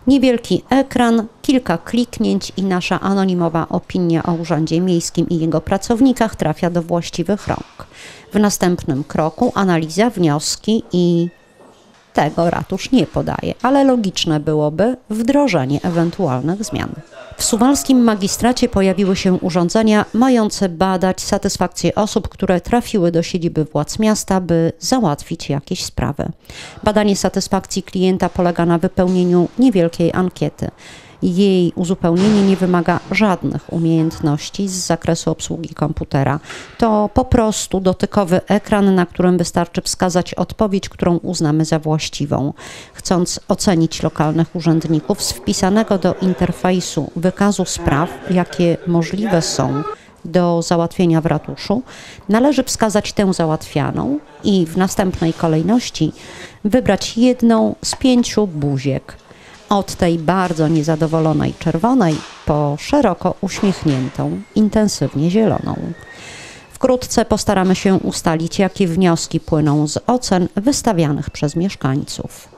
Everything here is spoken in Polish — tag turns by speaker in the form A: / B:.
A: Niewielki ekran, kilka kliknięć i nasza anonimowa opinia o Urzędzie Miejskim i jego pracownikach trafia do właściwych rąk. W następnym kroku analiza, wnioski i tego ratusz nie podaje, ale logiczne byłoby wdrożenie ewentualnych zmian. W suwalskim magistracie pojawiły się urządzenia mające badać satysfakcję osób, które trafiły do siedziby władz miasta, by załatwić jakieś sprawy. Badanie satysfakcji klienta polega na wypełnieniu niewielkiej ankiety. Jej uzupełnienie nie wymaga żadnych umiejętności z zakresu obsługi komputera. To po prostu dotykowy ekran, na którym wystarczy wskazać odpowiedź, którą uznamy za właściwą. Chcąc ocenić lokalnych urzędników, z wpisanego do interfejsu wykazu spraw, jakie możliwe są do załatwienia w ratuszu, należy wskazać tę załatwianą i w następnej kolejności wybrać jedną z 5 buziek. Od tej bardzo niezadowolonej czerwonej po szeroko uśmiechniętą, intensywnie zieloną. Wkrótce postaramy się ustalić, jakie wnioski płyną z ocen wystawianych przez mieszkańców.